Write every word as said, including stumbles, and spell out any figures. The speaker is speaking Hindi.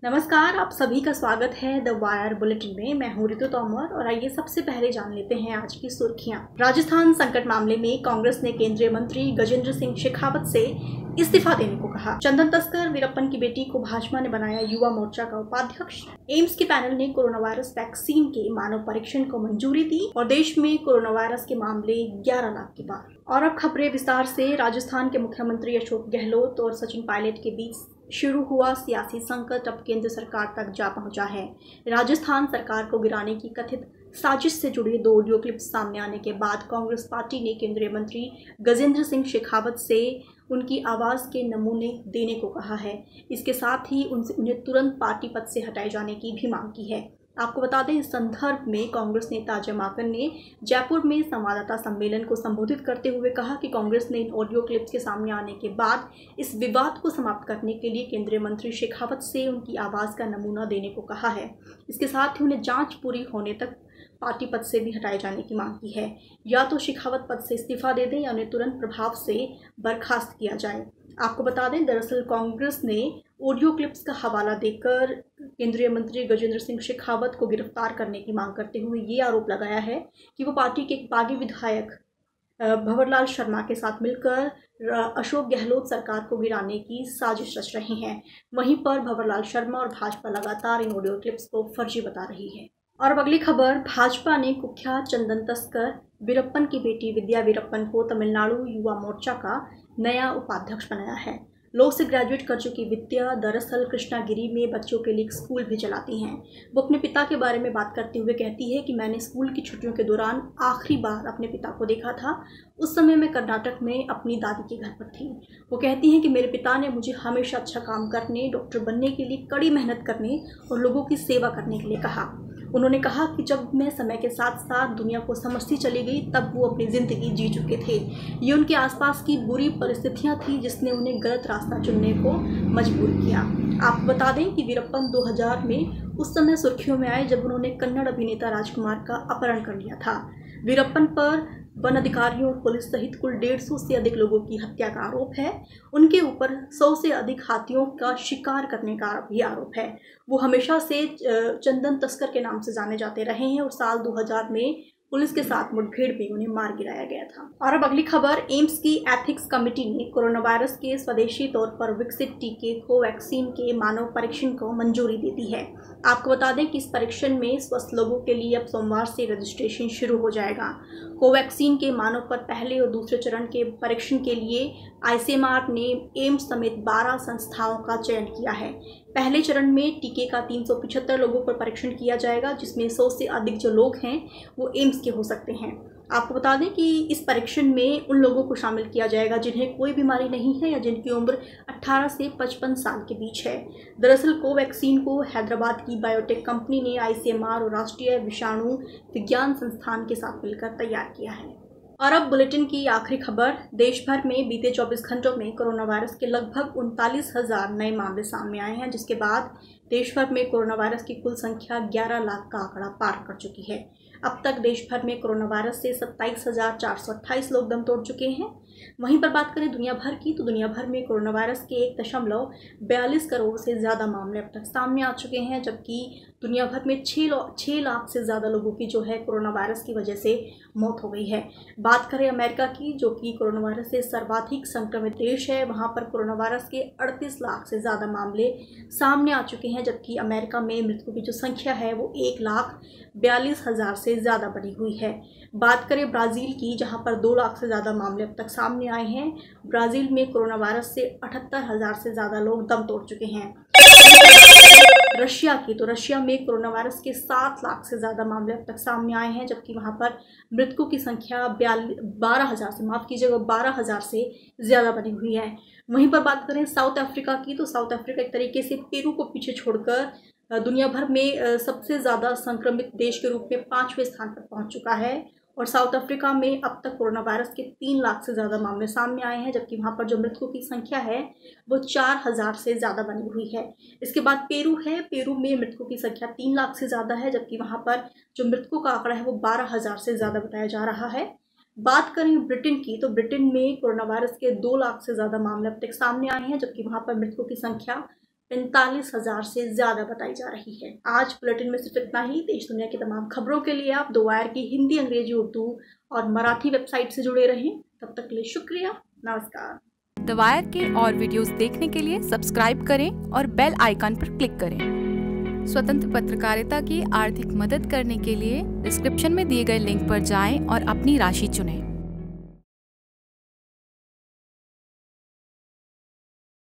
नमस्कार, आप सभी का स्वागत है द वायर बुलेटिन में। मैं हूं ऋतु तोमर और आइए सबसे पहले जान लेते हैं आज की सुर्खियां। राजस्थान संकट मामले में कांग्रेस ने केंद्रीय मंत्री गजेंद्र सिंह शेखावत से इस्तीफा देने को कहा। चंदन तस्कर वीरप्पन की बेटी को भाजपा ने बनाया युवा मोर्चा का उपाध्यक्ष। एम्स के पैनल ने कोरोना वायरस वैक्सीन के मानव परीक्षण को मंजूरी दी और देश में कोरोना वायरस के मामले ग्यारह लाख के पार। और अब खबरें विस्तार से। राजस्थान के मुख्यमंत्री अशोक गहलोत और सचिन पायलट के बीच शुरू हुआ सियासी संकट अब केंद्र सरकार तक जा पहुंचा है। राजस्थान सरकार को गिराने की कथित साजिश से जुड़ी दो ऑडियो क्लिप्स सामने आने के बाद कांग्रेस पार्टी ने केंद्रीय मंत्री गजेंद्र सिंह शेखावत से उनकी आवाज़ के नमूने देने को कहा है। इसके साथ ही उनसे उन्हें तुरंत पार्टी पद से हटाए जाने की भी मांग की है। आपको बता दें, इस संदर्भ में कांग्रेस नेता अजय माकन ने जयपुर में संवाददाता सम्मेलन को संबोधित करते हुए कहा कि कांग्रेस ने इन ऑडियो क्लिप्स के सामने आने के बाद इस विवाद को समाप्त करने के लिए केंद्रीय मंत्री शेखावत से उनकी आवाज़ का नमूना देने को कहा है। इसके साथ ही उन्हें जांच पूरी होने तक पार्टी पद से भी हटाए जाने की मांग की है। या तो शेखावत पद से इस्तीफा दे दें या उन्हें तुरंत प्रभाव से बर्खास्त किया जाए। आपको बता दें, दरअसल कांग्रेस ने ऑडियो क्लिप्स का हवाला देकर केंद्रीय मंत्री गजेंद्र सिंह शेखावत को गिरफ्तार करने की मांग करते हुए ये आरोप लगाया है कि वो पार्टी के एक बागी विधायक भंवरलाल शर्मा के साथ मिलकर अशोक गहलोत सरकार को गिराने की साजिश रच रहे हैं। वहीं पर भंवरलाल शर्मा और भाजपा लगातार इन ऑडियो क्लिप्स को फर्जी बता रही है। और अब अगली खबर। भाजपा ने कुख्यात चंदन तस्कर वीरप्पन की बेटी विद्या वीरप्पन को तमिलनाडु युवा मोर्चा का नया उपाध्यक्ष बनाया है। लॉ से ग्रेजुएट कर चुकी विद्या दरअसल कृष्णागिरी में बच्चों के लिए एक स्कूल भी चलाती हैं। वो अपने पिता के बारे में बात करते हुए कहती है कि मैंने स्कूल की छुट्टियों के दौरान आखिरी बार अपने पिता को देखा था। उस समय मैं कर्नाटक में अपनी दादी के घर पर थी। वो कहती हैं कि मेरे पिता ने मुझे हमेशा अच्छा काम करने, डॉक्टर बनने के लिए कड़ी मेहनत करने और लोगों की सेवा करने के लिए कहा। उन्होंने कहा कि जब मैं समय के साथ साथ दुनिया को समझती चली गई तब वो अपनी ज़िंदगी जी चुके थे। ये उनके आसपास की बुरी परिस्थितियां थी जिसने उन्हें गलत रास्ता चुनने को मजबूर किया। आपको बता दें कि वीरप्पन दो हज़ार में उस समय सुर्खियों में आए जब उन्होंने कन्नड़ अभिनेता राजकुमार का अपहरण कर लिया था। वीरप्पन पर वन अधिकारियों और पुलिस सहित कुल डेढ़ सौ से अधिक लोगों की हत्या का आरोप है। उनके ऊपर सौ से अधिक हाथियों का शिकार करने का भी आरोप है। वो हमेशा से चंदन तस्कर के नाम से जाने जाते रहे हैं और साल दो हज़ार में पुलिस के साथ मुठभेड़ में उन्हें मार गिराया गया था। और अब अगली खबर। एम्स की एथिक्स कमेटी ने कोरोना वायरस के स्वदेशी तौर पर विकसित टीके कोवैक्सीन के मानव परीक्षण को मंजूरी दे दी है। आपको बता दें कि इस परीक्षण में स्वस्थ लोगों के लिए अब सोमवार से रजिस्ट्रेशन शुरू हो जाएगा। कोवैक्सीन के मानव पर पहले और दूसरे चरण के परीक्षण के लिए आईसीएमआर ने एम्स समेत बारह संस्थाओं का चयन किया है। पहले चरण में टीके का तीन सौ पिछहत्तर लोगों पर परीक्षण किया जाएगा, जिसमें सौ से अधिक जो लोग हैं वो एम्स के हो सकते हैं। आपको बता दें कि इस परीक्षण में उन लोगों को शामिल किया जाएगा जिन्हें कोई बीमारी नहीं है या जिनकी उम्र अठारह से पचपन साल के बीच है। दरअसल कोवैक्सीन को हैदराबाद की बायोटेक कंपनी ने आईसीएमआर और राष्ट्रीय विषाणु विज्ञान संस्थान के साथ मिलकर तैयार किया है। और अब बुलेटिन की आखिरी खबर। देश भर में बीते चौबीस घंटों में कोरोना वायरस के लगभग उनतालीस हजार नए मामले सामने आए हैं, जिसके बाद देश भर में कोरोना वायरस की कुल संख्या ग्यारह लाख का आंकड़ा पार कर चुकी है। अब तक देश भर में कोरोना वायरस से सत्ताईस हजार चार सौ अट्ठाईस लोग दम तोड़ चुके हैं। वहीं पर बात करें दुनिया भर की, तो दुनिया भर में कोरोना वायरस के एक दशमलव बयालीस करोड़ से ज़्यादा मामले अब तक सामने आ चुके हैं, जबकि दुनिया भर में छः छः लाख से ज़्यादा लोगों की जो है कोरोना वायरस की वजह से मौत हो गई है। बात करें अमेरिका की, जो कि कोरोना वायरस से सर्वाधिक संक्रमित देश है, वहाँ पर कोरोना वायरस के अड़तीस लाख से ज़्यादा मामले सामने आ चुके हैं, जबकि अमेरिका में मृतकों की जो संख्या है वो एक लाख बयालीस हज़ार से ज़्यादा बढ़ी हुई है। बात करें ब्राज़ील की, जहाँ पर दो लाख से ज़्यादा मामले अब तक सामने आए हैं। ब्राज़ील में कोरोना वायरस से अठहत्तर हज़ार से ज़्यादा लोग दम तोड़ चुके हैं। रशिया की, तो रशिया में कोरोना वायरस के सात लाख से ज़्यादा मामले अब तक सामने आए हैं, जबकि वहाँ पर मृतकों की संख्या बयालीस बारह हज़ार से माफ़ कीजिएगा बारह हज़ार से ज़्यादा बनी हुई है। वहीं पर बात करें साउथ अफ्रीका की, तो साउथ अफ्रीका एक तरीके से पेरू को पीछे छोड़कर दुनिया भर में सबसे ज़्यादा संक्रमित देश के रूप में पाँचवें स्थान पर पहुँच चुका है। और साउथ अफ्रीका में अब तक कोरोना वायरस के तीन लाख से ज़्यादा मामले सामने आए हैं, जबकि वहाँ पर जो मृतकों की संख्या है वो चार हज़ार से ज़्यादा बनी हुई है। इसके बाद पेरू है। पेरू में मृतकों की संख्या तीन लाख से ज़्यादा है, जबकि वहाँ पर जो मृतकों का आंकड़ा है वो बारह हज़ार से ज़्यादा बताया जा रहा है। बात करें ब्रिटेन की, तो ब्रिटेन में कोरोना वायरस के दो लाख से ज़्यादा मामले अब तक सामने आए हैं, जबकि वहाँ पर मृतकों की संख्या पैंतालीस हजार से ज्यादा बताई जा रही है। आज बुलेटिन में सिर्फ इतना ही। देश दुनिया की तमाम खबरों के लिए आप द वायर की हिंदी, अंग्रेजी, उर्दू और मराठी वेबसाइट से जुड़े रहें। तब तक के लिए शुक्रिया, नमस्कार। द वायर के और वीडियोस देखने के लिए सब्सक्राइब करें और बेल आइकन पर क्लिक करें। स्वतंत्र पत्रकारिता की आर्थिक मदद करने के लिए डिस्क्रिप्शन में दिए गए लिंक पर जाएं और अपनी राशि चुनें।